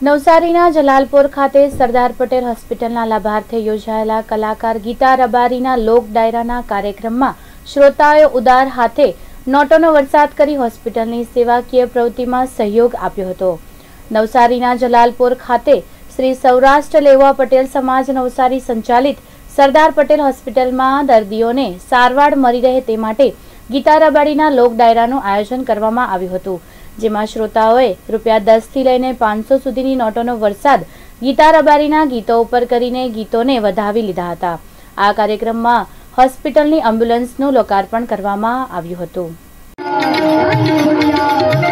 નવસારીના જલાલપોર ખાતે સરદાર પટેલ હોસ્પિટલના લાભાર્થે યોજાયેલા કલાકાર ગીતા રબારીના લોક ડાયરાના કાર્યક્રમમાં શ્રોતાઓએ ઉદાર હાથે નોટોનો વરસાદ કરી હોસ્પિટલની સેવાકીય પ્રવૃત્તિમાં સહયોગ આપ્યો હતો। નવસારીના જલાલપોર ખાતે શ્રી સૌરાષ્ટ્ર લેવા પટેલ સમાજ નવસારી સંચાલિત સરદાર પટેલ હોસ્પિટલમાં દર્દીઓને સારવાર મળી રહે તે માટે ગીતા રબારીના લોક ડાયરાનું આયોજન કરવામાં આવ્યું હતું, જેમાં શ્રોતાઓએ ₹10 થી લઈને 500 સુધીની નોટોનો વરસાદ ગીતા રબારીના ગીતો ઉપર કરીને ગીતોને વધાવી લીધા હતા। આ કાર્યક્રમમાં હોસ્પિટલની એમ્બ્યુલન્સનું લોકાર્પણ કરવામાં આવ્યું હતું।